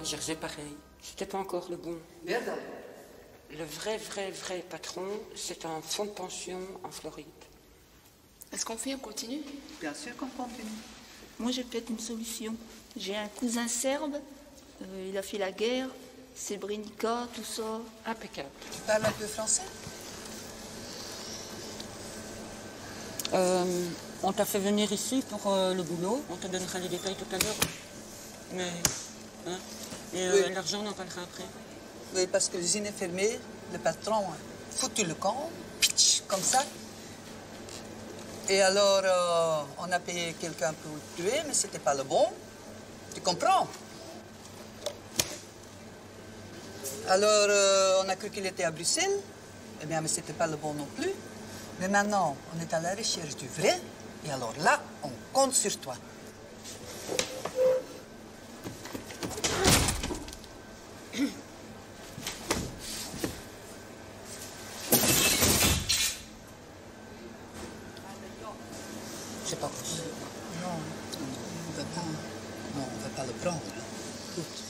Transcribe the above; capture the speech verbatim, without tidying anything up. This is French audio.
je faisais pareil. C'était pas encore le bon. Merde. Le vrai, vrai, vrai patron, c'est un fonds de pension en Floride. Est-ce qu'on fait, on continue? Bien sûr qu'on continue. Moi, j'ai peut-être une solution. J'ai un cousin serbe, euh, il a fait la guerre, Srebrenica, tout ça. Impeccable. Tu parles un peu français? Euh, on t'a fait venir ici pour euh, le boulot. On te donnera les détails tout à l'heure. Mais, hein, et euh, Oui. l'argent, on en parlera après. Oui, parce que l'usine est fermée, le patron a foutu le camp, pitch, comme ça. Et alors, euh, on a payé quelqu'un pour le tuer, mais c'était pas le bon. Tu comprends? Alors, euh, on a cru qu'il était à Bruxelles. Eh bien, mais c'était pas le bon non plus. Mais maintenant, on est à la recherche du vrai. Et alors là, on compte sur toi. C'est pas possible. Non, on va pas, non, on va pas le prendre. Écoute.